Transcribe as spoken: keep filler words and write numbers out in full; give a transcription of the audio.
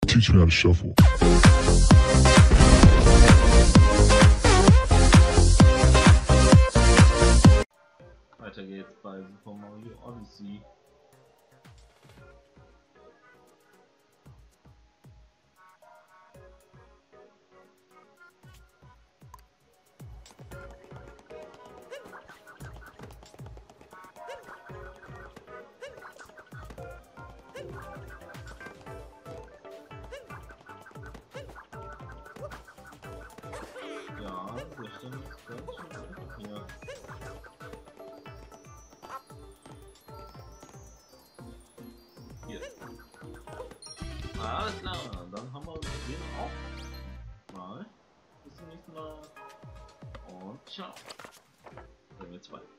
Teach me how to shuffle. Weiter geht's bei Super Mario Odyssey. Ja, das stimmt ganz schön einfach hier. Hier. Alles klar, dann haben wir den auch mal. Bis zum nächsten Mal. Und ciao. Level zwei.